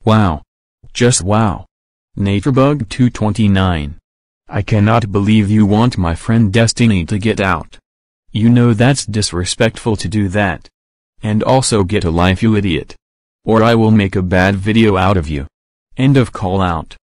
Wow. Just wow. Naterbug229. I cannot believe you want my friend Destiny to get out. You know that's disrespectful to do that. And also get a life, you idiot. Or I will make a bad video out of you. End of call out.